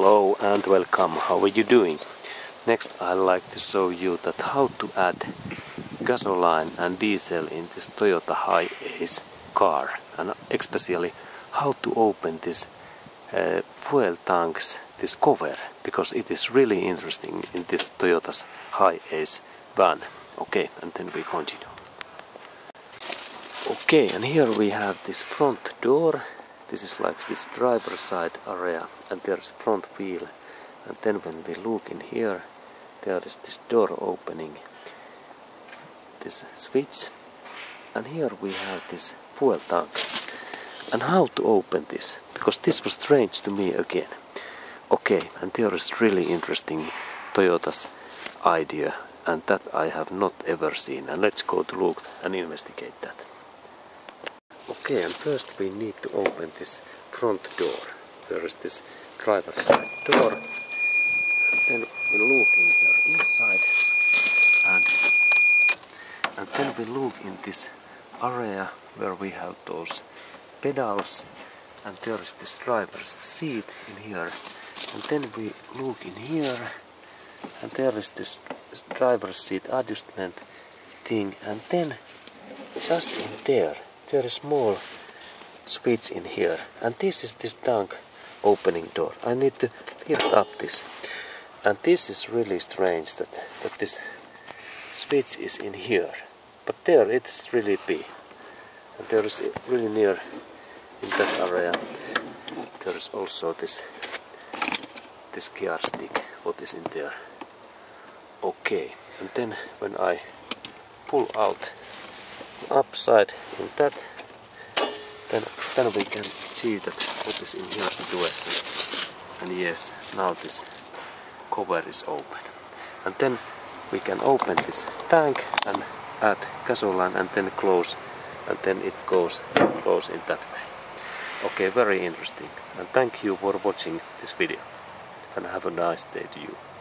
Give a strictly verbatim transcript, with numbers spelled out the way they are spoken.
Hello and welcome. How are you doing? Next I'd like to show you that how to add gasoline and diesel in this Toyota Hiace car, and especially how to open this uh, fuel tanks, this cover, because it is really interesting in this Toyota's Hiace van. Okay, and then we continue. Okay, and here we have this front door. This is like this driver's side area, and there's front wheel, and then when we look in here, there is this door opening, this switch, and here we have this fuel tank. And how to open this, because this was strange to me again. Okay, and there is really interesting Toyota's idea, and that I have not ever seen, and let's go to look and investigate that. Okay, and first we need to open this front door. There is this driver's side door. And then we look in here inside. And, and then we look in this area where we have those pedals. And there is this driver's seat in here. And then we look in here. And there is this driver's seat adjustment thing. And then just in there, there is a small switch in here, and this is this tank opening door. I need to lift up this, and this is really strange that, that this switch is in here, but there it's really big, and there is really near in that area there is also this this gear stick, what is in there. Okay, and then when I pull out upside in that, then, then we can see that what is in here situation. And yes, now this cover is open. And then we can open this tank and add gasoline and then close, and then it goes close in that way. Okay, very interesting. And thank you for watching this video, and have a nice day to you.